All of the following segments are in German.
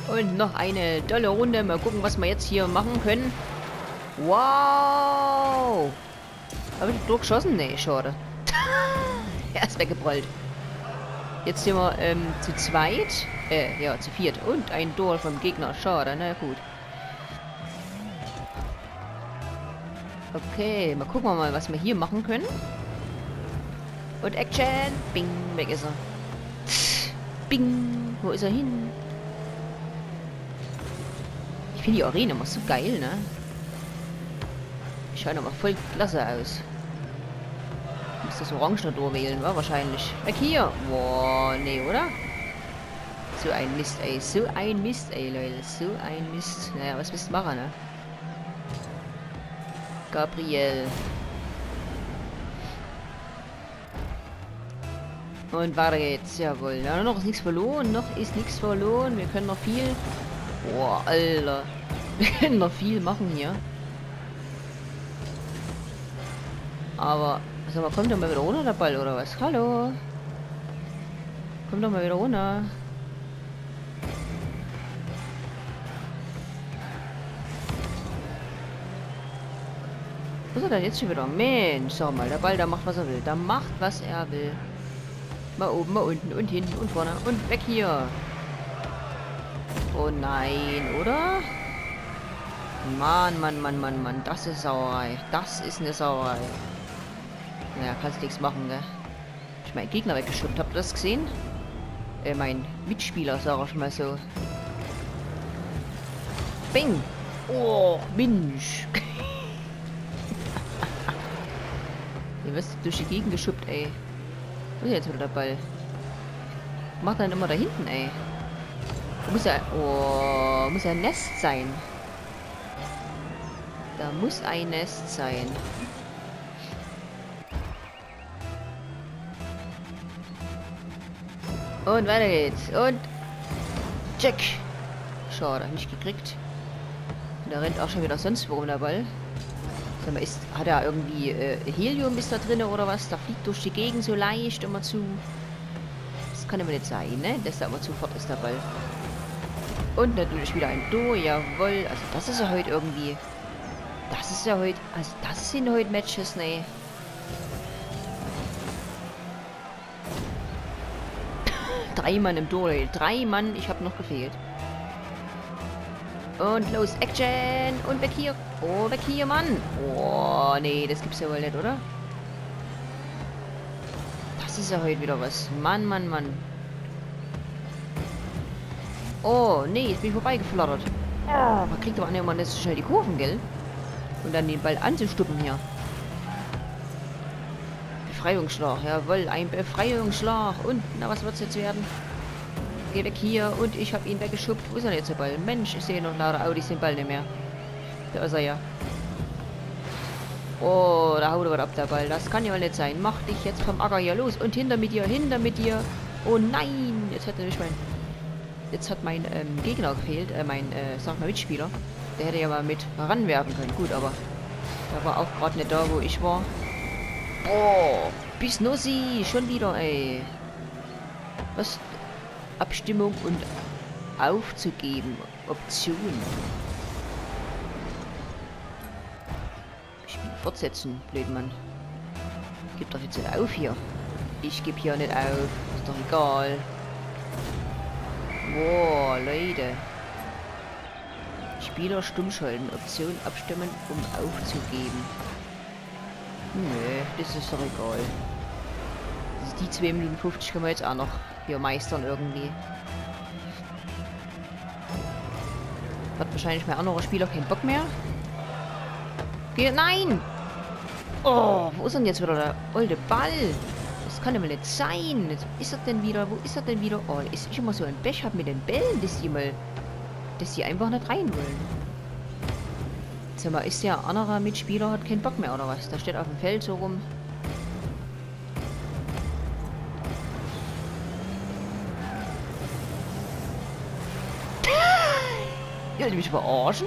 Und noch eine tolle Runde. Mal gucken, was wir jetzt hier machen können. Wow! Habe ich durchgeschossen? Nee, schade. Er ist weggebrollt. Jetzt sind wir zu zweit. Ja, zu viert. Und ein Tor vom Gegner. Schade, na gut. Okay, mal gucken wir mal, was wir hier machen können. Und Action! Bing, weg ist er. Bing, wo ist er hin? Ich finde die Arena immer so geil, ne? Schaut aber voll klasse aus. Ich muss das Orange noch wählen, war wahrscheinlich. Weg hier! Boah, nee, oder? So ein Mist, ey. So ein Mist, ey, Leute. So ein Mist. Naja, was willst du machen, ne? Gabriel. Und weiter geht's. Jawohl. Ja, noch ist nichts verloren. Noch ist nichts verloren. Wir können noch viel... Boah, Alter. Wir können noch viel machen hier. Aber... Sag mal, kommt doch mal wieder runter, der Ball, oder was? Hallo? Kommt doch mal wieder runter. Was ist er denn jetzt schon wieder? Mensch, sag mal, der Ball, der macht, was er will. Der macht, was er will. Mal oben, mal unten und hinten und vorne und weg hier. Oh nein, oder? Mann, Mann, Mann, Mann, Mann. Das ist Sauerei. Das ist eine Sauerei. Naja, kannst nichts machen, ne? Ich meinen Gegner weggeschubbt. Habt ihr das gesehen? Mein Mitspieler, sag ich mal so. Bing! Oh, Mensch! Du wirst durch die Gegend geschubbt, ey. Wo ist jetzt wieder der Ball? Macht dann immer da hinten, ey. Da muss ja... Oh, muss ja ein Nest sein. Da muss ein Nest sein. Und weiter geht's. Und... Check. Schade, nicht gekriegt. Und da rennt auch schon wieder sonst worum der Ball. Sag mal, hat er irgendwie Helium ist da drin oder was? Da fliegt durch die Gegend so leicht immer zu. Das kann aber nicht sein, ne? Dass da immer zu fort ist der Ball. Und natürlich wieder ein Tor, jawohl. Also das ist ja heute irgendwie... Das ist ja heute... Also das sind heute Matches, ne? Drei Mann im Tor, 3 Mann, ich habe noch gefehlt. Und los, Action! Und weg hier! Oh, weg hier, Mann! Oh, nee, das gibt's ja wohl nicht, oder? Das ist ja heute wieder was. Mann, Mann, Mann. Oh, nee, jetzt bin ich vorbeigeflattert. Oh, man kriegt aber immer nicht so schnell die Kurven, gell? Und dann den Ball anzustuppen hier. Befreiungsschlag, jawohl, ein Befreiungsschlag. Und, na, was wird's jetzt werden? Geh weg hier und ich habe ihn weggeschubbt. Wo ist denn jetzt der Ball? Mensch, ich sehe noch lauter Audis den Ball nicht mehr. Da ist er ja. Oh, da haut er was ab, der Ball. Das kann ja wohl nicht sein. Mach dich jetzt vom Acker hier los. Und hinter mit dir, hinter mit dir. Oh nein! Jetzt hat nämlich mein Gegner gefehlt. Sag mal, Mitspieler. Der hätte ja mal mit ranwerfen können. Gut, aber der war auch gerade nicht da, wo ich war. Oh, bis Nussi. Schon wieder, ey. Was? Abstimmung und aufzugeben. Option. Spiel fortsetzen, Blödmann. Gib doch jetzt nicht auf hier. Ich gebe hier nicht auf. Ist doch egal. Boah, Leute. Spieler stumm schalten. Option abstimmen, um aufzugeben. Nö, das ist doch egal. Also die 2 Minuten 50 können wir jetzt auch noch hier meistern irgendwie. Hat wahrscheinlich mein anderer Spieler keinen Bock mehr. Nein! Oh, wo ist denn jetzt wieder der alte Ball? Das kann ja mal nicht sein. Jetzt ist er denn wieder? Wo ist er denn wieder? Oh, ist ich immer so ein Pech hab mit den Bällen, dass die einfach nicht rein wollen. Sag mal, ist der andere Mitspieler hat keinen Bock mehr oder was? Da steht auf dem Feld so rum. Ihr wollt mich verarschen?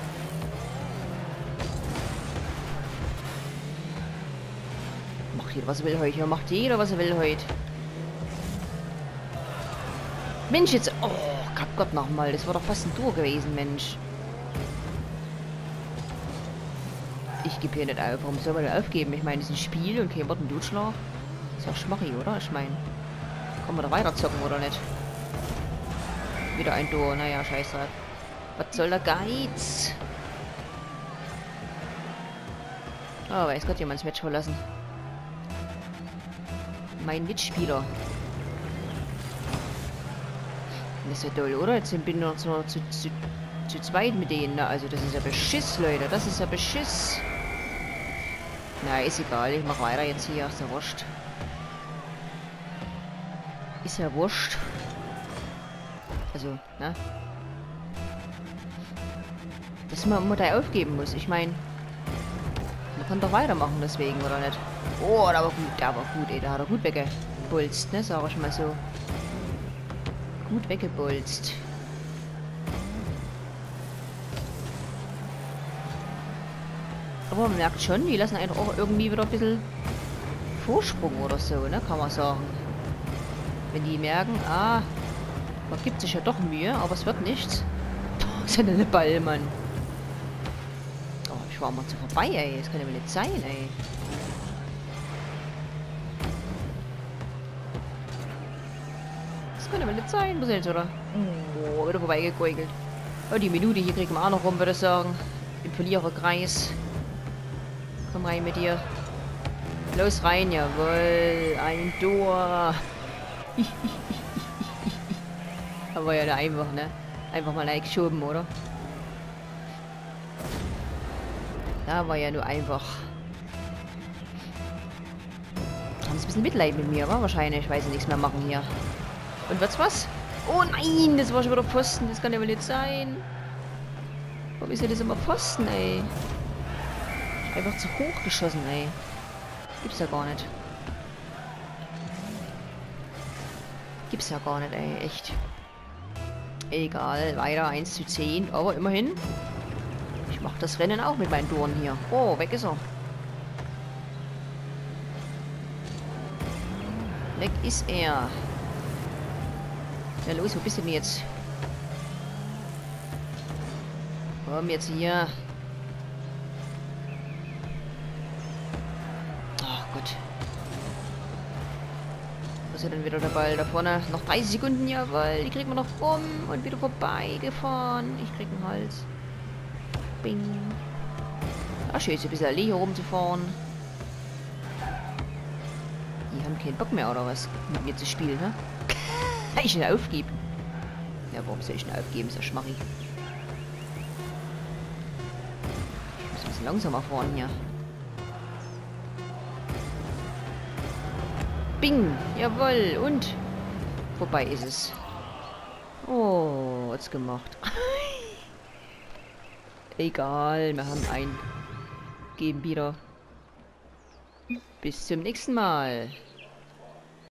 Macht jeder, was er will heute. Ja, macht jeder, was er will heute. Mensch, jetzt... Oh, Gott nochmal. Das war doch fast ein Tour gewesen, Mensch. Ich gebe hier nicht auf. Warum soll man denn aufgeben? Ich meine, es ist ein Spiel und kein Wort ein Blutschlag. Ist ja schmarri, oder? Ich meine, kann man da weiter zocken, oder nicht? Wieder ein Tor. Naja, scheiße. Was soll der Geiz? Oh, weiß Gott, jemand das Match verlassen. Mein Mitspieler. Das ist ja toll, oder? Jetzt bin ich noch zu zweit mit denen. Na, also das ist ja Beschiss, Leute. Das ist ja Beschiss. Na, ist egal. Ich mach weiter jetzt hier. Ist ja wurscht. Ist ja wurscht. Also, ne? Dass man da aufgeben muss. Ich meine, man kann doch weitermachen deswegen, oder nicht? Oh, der war gut, ey. Da hat er gut weggebulzt, ne? Sag ich mal so. Gut weggebulzt. Aber man merkt schon, die lassen einfach auch irgendwie wieder ein bisschen Vorsprung oder so, ne? Kann man sagen. Wenn die merken, ah, man gibt sich ja doch Mühe, aber es wird nichts. Boah, ist ja eine Ball, Mann. Oh, ich war mal zu vorbei, ey. Das kann ja wohl nicht sein, ey. Das kann ja wohl nicht sein, was jetzt, oder? Oh, wieder vorbeigegeugelt. Oh, die Minute hier kriegen wir auch noch rum, würde ich sagen. Im Verliererkreis. Komm rein mit dir. Los rein, jawohl. Ein Tor. Aber ja, einfach, ne? Einfach mal geschoben, oder? Da war ja nur einfach. Haben sie ein bisschen Mitleid mit mir, war wahrscheinlich, weil sie nichts mehr machen hier. Und wird's was? Oh nein, das war schon wieder Pfosten. Das kann ja wohl nicht sein. Warum ist ja das immer Pfosten, ey? Einfach zu hoch geschossen, ey. Gibt's ja gar nicht. Gibt's ja gar nicht, ey. Echt. Egal. Weiter 1:10. Aber immerhin. Ich mach das Rennen auch mit meinen Toren hier. Oh, weg ist er. Weg ist er. Ja, los, wo bist du denn jetzt? Komm jetzt hier. Ach Gott. Wo ist ja denn wieder der Ball? Da vorne. Noch 30 Sekunden, jawohl. Die kriegen wir noch rum und wieder vorbeigefahren. Ich krieg einen Hals. Bing. Ach, schön, jetzt ein bisschen Allee hier rumzufahren. Die haben keinen Bock mehr, oder was? Mit mir zu spielen, ne? Ich ihn aufgeben. Ja, warum soll ich ihn aufgeben? Ist ja schmarri. Ich muss ein bisschen langsamer fahren hier. Bing! Jawohl! Und? Vorbei ist es. Oh, hat's gemacht. Egal, wir haben einen. Geben wieder. Bis zum nächsten Mal.